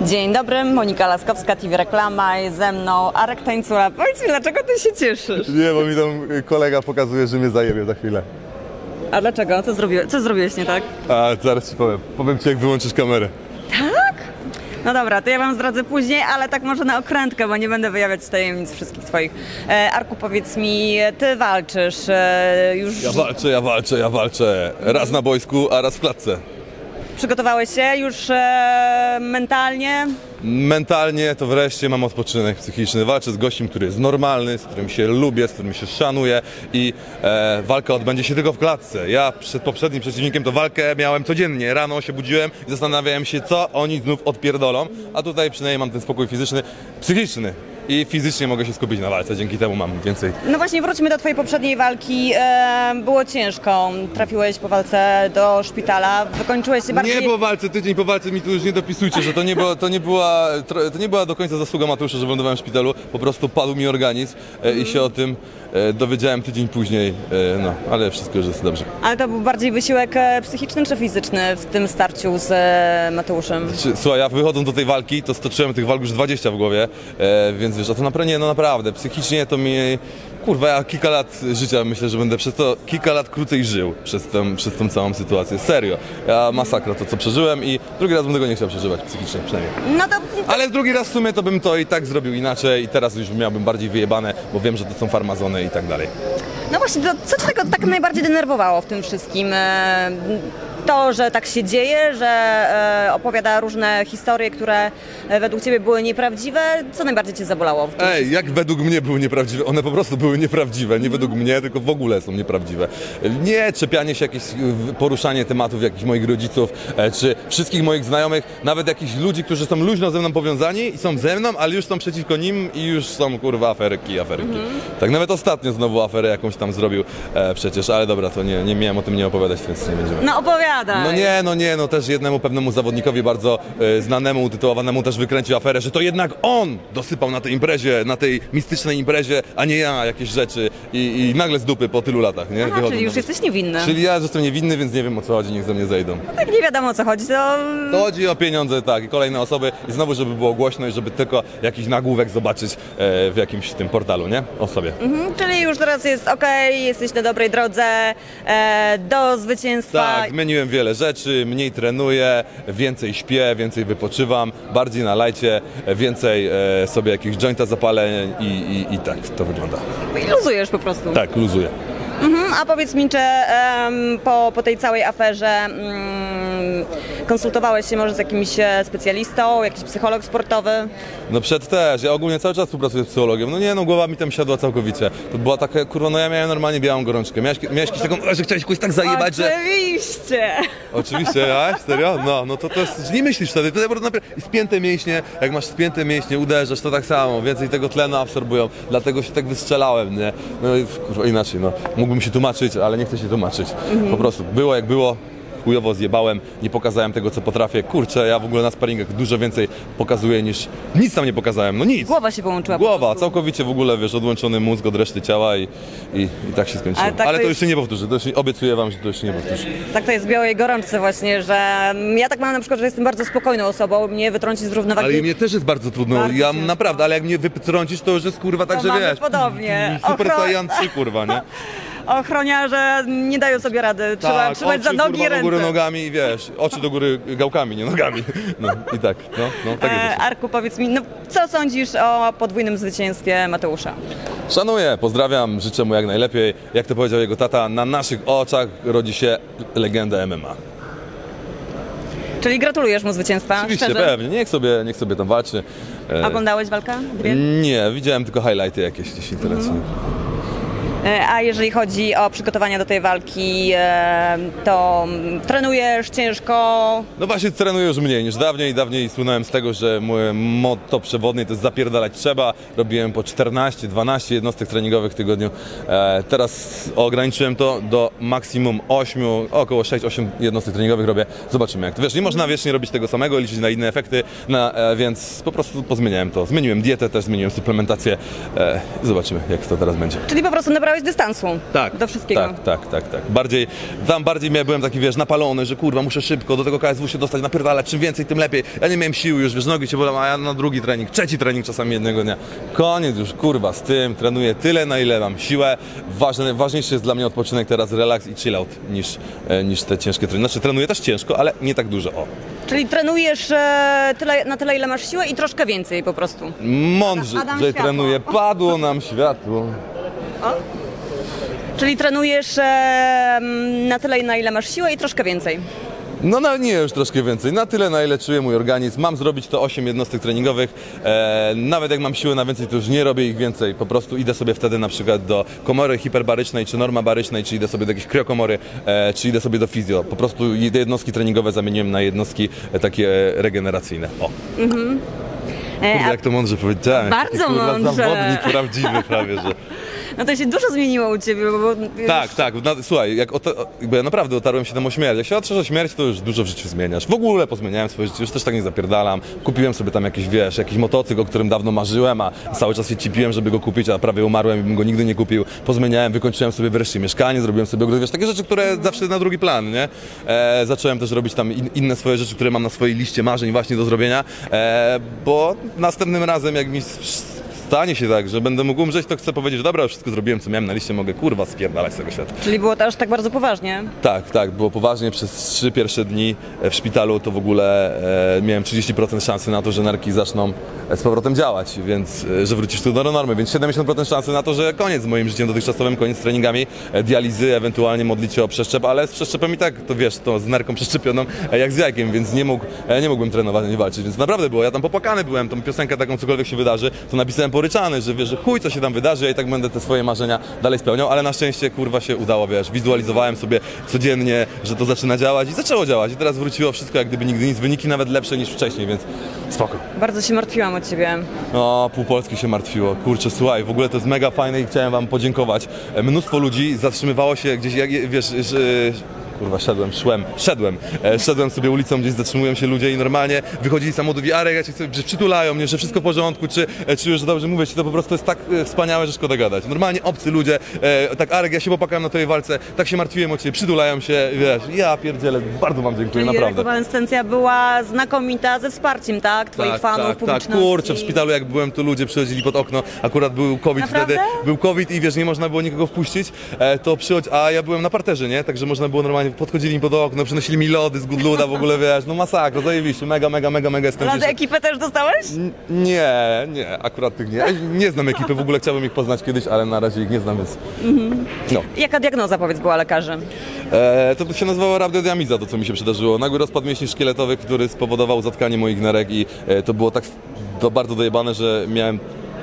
Dzień dobry, Monika Laskowska, TV Reklama, jest ze mną Arek Tańcula. Powiedz mi, dlaczego ty się cieszysz? Nie, bo mi tam kolega pokazuje, że mnie zajebie za chwilę. A dlaczego? Co zrobiłeś nie tak? A zaraz ci powiem. Powiem ci, jak wyłączysz kamerę. Tak? No dobra, to ja wam zdradzę później, ale tak może na okrętkę, bo nie będę wyjawiać tajemnic wszystkich twoich. Arku, powiedz mi, ty walczysz już... Ja walczę. Raz na boisku, a raz w klatce. Przygotowałeś się już mentalnie? Mentalnie to wreszcie mam odpoczynek psychiczny. Walczę z gościem, który jest normalny, z którym się lubię, z którym się szanuję i walka odbędzie się tylko w klatce. Ja przed poprzednim przeciwnikiem to walkę miałem codziennie. Rano się budziłem i zastanawiałem się, co oni znów odpierdolą, a tutaj przynajmniej mam ten spokój fizyczny, psychiczny. I fizycznie mogę się skupić na walce, dzięki temu mam więcej. No właśnie, wróćmy do twojej poprzedniej walki. Było ciężko, trafiłeś po walce do szpitala, wykończyłeś się bardziej... Nie po walce, tydzień po walce mi tu już nie dopisujcie, że to nie była do końca zasługa Mateusza, że wylądowałem w szpitalu, po prostu padł mi organizm i się o tym dowiedziałem tydzień później, no, ale wszystko już jest dobrze. Ale to był bardziej wysiłek psychiczny czy fizyczny w tym starciu z Mateuszem? Słuchaj, ja wychodząc do tej walki, to stoczyłem tych walk już 20 w głowie, więc wiesz, a to naprawdę, psychicznie to mi... Kurwa, ja kilka lat życia myślę, że będę przez to kilka lat krócej żył przez tą całą sytuację. Serio. Ja masakra to, co przeżyłem i drugi raz bym tego nie chciał przeżywać psychicznie przynajmniej. No to... Ale drugi raz w sumie to bym to i tak zrobił inaczej i teraz już miałbym bardziej wyjebane, bo wiem, że to są farmazony i tak dalej. No właśnie, to co cię tego tak najbardziej denerwowało w tym wszystkim? To, że tak się dzieje, że opowiada różne historie, które według ciebie były nieprawdziwe. Co najbardziej cię zabolało w tym wszystkim? Jak według mnie były nieprawdziwe? One po prostu były nieprawdziwe. Nie według mnie, tylko w ogóle są nieprawdziwe. Nie czepianie się, jakieś poruszanie tematów jakichś moich rodziców, czy wszystkich moich znajomych, nawet jakichś ludzi, którzy są luźno ze mną powiązani i są ze mną, ale już są przeciwko nim i już są, kurwa, aferki. Tak, nawet ostatnio znowu aferę jakąś tam zrobił przecież, ale dobra, to nie miałem o tym nie opowiadać, więc nie będziemy. No opowiadaj. No też jednemu pewnemu zawodnikowi bardzo znanemu, utytułowanemu też wykręcił aferę, że to jednak on dosypał na tej imprezie, na tej mistycznej imprezie, a nie ja jakieś rzeczy i nagle z dupy po tylu latach, nie? Aha, czyli już jesteś niewinny. Czyli ja jestem niewinny, więc nie wiem, o co chodzi, niech ze mnie zejdą. No tak nie wiadomo, o co chodzi, to chodzi o pieniądze, tak, i kolejne osoby i znowu, żeby było głośno i żeby tylko jakiś nagłówek zobaczyć w jakimś tym portalu, nie? O sobie. Czyli już teraz jest okej, jesteś na dobrej drodze do zwycięstwa. Tak, zmieniłem wiele rzeczy, mniej trenuję, więcej śpię, więcej wypoczywam, bardziej na lajcie, więcej sobie jakiegoś jointa zapalę i tak to wygląda. I luzujesz po prostu. Tak, luzuję. A powiedz mi, czy po tej całej aferze konsultowałeś się może z jakimś specjalistą, jakiś psycholog sportowy? No przed też, ja ogólnie cały czas współpracuję z psychologiem, no nie, no głowa mi tam siadła całkowicie. To była taka, kurwa, no ja miałem normalnie białą gorączkę. Miałeś jakąś taką, że chciałeś kogoś tak zajebać, że... Oczywiście, ja? Serio? No to jest, nie myślisz wtedy, to jest spięte mięśnie, jak masz spięte mięśnie, uderzasz, to tak samo, więcej tego tlenu absorbują, dlatego się tak wystrzelałem, nie? No i kurwa, inaczej, no. Mógłbym się tłumaczyć, ale nie chcę się tłumaczyć. Po prostu, było jak było. Chujowo zjebałem, nie pokazałem tego, co potrafię. Kurczę, ja w ogóle na sparingach dużo więcej pokazuję niż... Nic tam nie pokazałem, no nic. Głowa się połączyła. Głowa, całkowicie w ogóle, wiesz, odłączony mózg od reszty ciała i tak się skończyło. Ale to już się nie powtórzy, obiecuję wam, że to już się nie powtórzy. Tak to jest w białej gorączce właśnie, że ja tak mam na przykład, że jestem bardzo spokojną osobą, mnie wytrącić z równowagi. Ale mnie też jest bardzo trudno, ja naprawdę, ale jak mnie wytrącisz, to już jest kurwa tak, że wiesz... podobnie. Super Saiyan 3, kurwa, nie? Ochroniarze nie dają sobie rady, trzeba trzymać za nogi i ręce. Do góry nogami i wiesz, oczy do góry gałkami, nie nogami. No i tak, no tak jest. Arku, powiedz mi, no, co sądzisz o podwójnym zwycięstwie Mateusza? Szanuję, pozdrawiam, życzę mu jak najlepiej. Jak to powiedział jego tata, na naszych oczach rodzi się legenda MMA. Czyli gratulujesz mu zwycięstwa? Oczywiście, szczerze? Pewnie, niech sobie tam walczy. Oglądałeś walkę? Nie, widziałem tylko highlighty jakieś gdzieś w internecie. A jeżeli chodzi o przygotowania do tej walki, to trenujesz ciężko? No właśnie trenuję już mniej niż dawniej. Dawniej słynąłem z tego, że moje motto przewodnie to jest zapierdalać trzeba. Robiłem po 14-12 jednostek treningowych w tygodniu. Teraz ograniczyłem to do maksimum 8, około 6-8 jednostek treningowych robię. Zobaczymy jak to. Wiesz, nie można wiecznie robić tego samego, liczyć na inne efekty, więc po prostu pozmieniałem to. Zmieniłem dietę też, zmieniłem suplementację. Zobaczymy jak to teraz będzie. Czyli po prostu naprawdę nabrałeś dystansu do wszystkiego. Tak. Bardziej byłem taki, wiesz, napalony, że kurwa, muszę szybko do tego KSW się dostać, napierdalać, czym więcej, tym lepiej. Ja nie miałem siły już, wiesz, nogi się bolą, a ja na drugi trening, trzeci trening czasami jednego dnia. Koniec już, kurwa, z tym, trenuję tyle, na ile mam siłę. Ważniejszy jest dla mnie odpoczynek teraz, relaks i chill out niż te ciężkie treningi. Znaczy, trenuję też ciężko, ale nie tak dużo, o. Czyli trenujesz na tyle, ile masz siłę i troszkę więcej po prostu. Mądrze, że trenuję, padło nam światło. O. Czyli trenujesz na tyle, na ile masz siłę i troszkę więcej. No nie, już troszkę więcej. Na tyle, na ile czuje mój organizm. Mam zrobić to 8 jednostek treningowych. Nawet jak mam siłę na więcej, to już nie robię ich więcej. Po prostu idę sobie wtedy na przykład do komory hiperbarycznej, czy normabarycznej, czy idę sobie do jakiejś kriokomory, czy idę sobie do fizjo. Po prostu te jednostki treningowe zamieniłem na jednostki takie regeneracyjne. O. Kurde, jak to mądrze powiedziałem. Bardzo mądrze. Zawodnik prawdziwy prawie, że... No to się dużo zmieniło u ciebie, bo Tak. Słuchaj, bo ja naprawdę otarłem się tam o śmierć. Jak się otrzesz o śmierć, to już dużo w życiu zmieniasz. W ogóle pozmieniałem swoje życie, już też tak nie zapierdalam. Kupiłem sobie tam jakiś motocykl, o którym dawno marzyłem, a cały czas się cipiłem, żeby go kupić, a prawie umarłem i bym go nigdy nie kupił. Pozmieniałem, wykończyłem sobie wreszcie mieszkanie, zrobiłem sobie ogród, wiesz, takie rzeczy, które zawsze na drugi plan, nie? Zacząłem też robić tam inne swoje rzeczy, które mam na swojej liście marzeń właśnie do zrobienia, bo następnym razem, jak mi stanie się tak, że będę mógł umrzeć, to chcę powiedzieć, że dobra, już wszystko zrobiłem, co miałem na liście, mogę kurwa spierdalać z tego świata. Czyli było to aż tak bardzo poważnie? Tak, było poważnie. Przez 3 pierwsze dni w szpitalu to w ogóle miałem 30% szansy na to, że nerki zaczną z powrotem działać, więc że wrócisz tu do normy, więc 70% szansy na to, że koniec z moim życiem dotychczasowym, koniec z treningami, dializy, ewentualnie modlić się o przeszczep, ale z przeszczepem i tak, to wiesz, to z nerką przeszczepioną jak z jajkiem, więc nie mógłbym trenować, nie walczyć, więc naprawdę było, ja tam popłakany byłem, tą piosenkę taką, cokolwiek się wydarzy, to napisałem poryczany, że wiesz, że chuj, co się tam wydarzy, ja i tak będę te swoje marzenia dalej spełniał, ale na szczęście, kurwa, się udało, wiesz, wizualizowałem sobie codziennie, że to zaczyna działać i zaczęło działać i teraz wróciło wszystko jak gdyby nigdy nic, wyniki nawet lepsze niż wcześniej, więc spoko. Bardzo się martwiłam o ciebie. No, pół Polski się martwiło, kurczę, słuchaj, w ogóle to jest mega fajne i chciałem wam podziękować. Mnóstwo ludzi zatrzymywało się gdzieś, wiesz, kurwa, szedłem sobie ulicą, gdzieś zatrzymują się ludzie i normalnie wychodzili z samochodu i Arek, że przytulają mnie, że wszystko w porządku, czy już dobrze mówię ci, to po prostu jest tak wspaniałe, że szkoda gadać. Normalnie obcy ludzie, tak Arek, ja się popłakałem na tej walce, tak się martwiłem o ciebie, przytulają się, wiesz, ja pierdzielę, bardzo wam dziękuję, czyli naprawdę. rekonwalescencja była znakomita ze wsparciem, tak? Twoich fanów, publiczności. Tak, kurczę, w szpitalu jak byłem, to ludzie przychodzili pod okno, akurat był COVID wtedy, był COVID i wiesz, nie można było nikogo wpuścić, to a ja byłem na parterze, nie? Także można było normalnie, podchodzili mi pod okno, przynosili mi lody z Goodluda w ogóle, wiesz, no masakra, zajebiście, mega jestem. Lody ekipę też dostałeś? Nie, akurat tych nie. Nie znam ekipy, w ogóle chciałbym ich poznać kiedyś, ale na razie ich nie znam, więc no. Jaka diagnoza, powiedz, była lekarzy? To się nazywało rhabdomyomiza, to co mi się przydarzyło. Nagły rozpad mięśni szkieletowych, który spowodował zatkanie moich nerek i to było tak bardzo dojebane, że miałem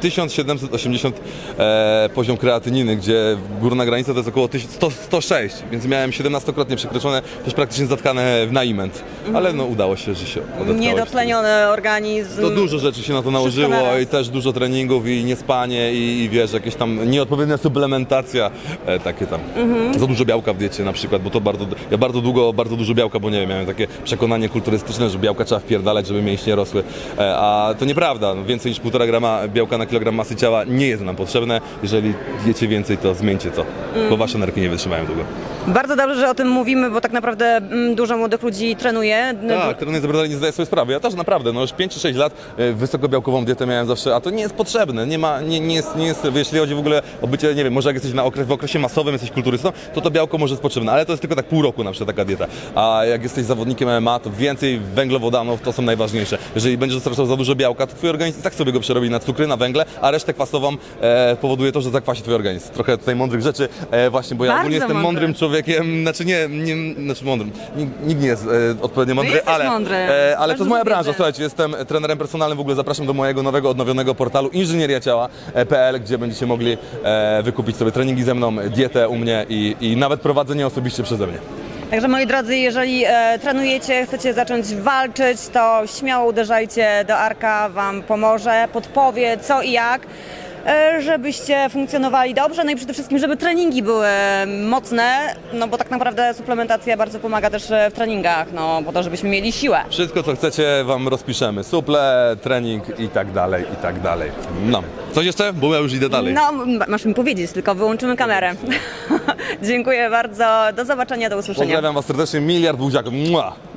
1780 poziom kreatyniny, gdzie górna granica to jest około 106, więc miałem 17-krotnie przekroczone, też praktycznie zatkane w naiment. Ale no udało się, że się odetkało. Niedotleniony organizm. To dużo rzeczy się na to nałożyło i też dużo treningów i niespanie i wiesz, jakieś tam nieodpowiednia suplementacja, takie tam. Za dużo białka w diecie na przykład, bo to ja bardzo długo bardzo dużo białka, bo nie wiem, miałem takie przekonanie kulturystyczne, że białka trzeba wpierdalać, żeby mięśnie rosły, a to nieprawda. Więcej niż 1,5 grama białka na kilogram masy ciała nie jest nam potrzebne. Jeżeli jecie więcej, to zmieńcie to, bo wasze nerki nie wytrzymają długo. Bardzo dobrze, że o tym mówimy, bo tak naprawdę dużo młodych ludzi trenuje. Tak, trenuje, ale nie zdaję sobie sprawy. Ja też naprawdę, no już 5 czy 6 lat wysokobiałkową dietę miałem zawsze, a to nie jest potrzebne. Nie jest, jeśli chodzi w ogóle o bycie, nie wiem, może jak jesteś w okresie masowym, jesteś kulturystą, to białko może jest potrzebne, ale to jest tylko tak pół roku na przykład taka dieta. A jak jesteś zawodnikiem MMA, to więcej węglowodanów to są najważniejsze. Jeżeli będziesz dostarczał za dużo białka, to twój organizm tak sobie go przerobi na cukry, na węgle, a resztę kwasową powoduje to, że zakwasi twój organizm. Trochę tutaj mądrych rzeczy, właśnie, bo ja ogólnie jestem mądrym człowiekiem, znaczy mądrym. Nikt nie jest odpowiednio mądry, ale to jest moja branża. Słuchajcie, jestem trenerem personalnym, w ogóle zapraszam do mojego nowego, odnowionego portalu inżynieriaciała.pl, gdzie będziecie mogli wykupić sobie treningi ze mną, dietę u mnie i nawet prowadzenie osobiście przeze mnie. Także moi drodzy, jeżeli trenujecie, chcecie zacząć walczyć, to śmiało uderzajcie do Arka, wam pomoże, podpowie co i jak. żebyście funkcjonowali dobrze, no i przede wszystkim, żeby treningi były mocne, no bo tak naprawdę suplementacja bardzo pomaga też w treningach, no po to, żebyśmy mieli siłę. Wszystko, co chcecie, wam rozpiszemy. Suple, trening i tak dalej, i tak dalej. No. Coś jeszcze? Bo ja już idę dalej. No, masz mi powiedzieć, tylko wyłączymy kamerę. Dziękuję bardzo, do zobaczenia, do usłyszenia. Pozdrawiam was serdecznie, miliard buziaków. Mua!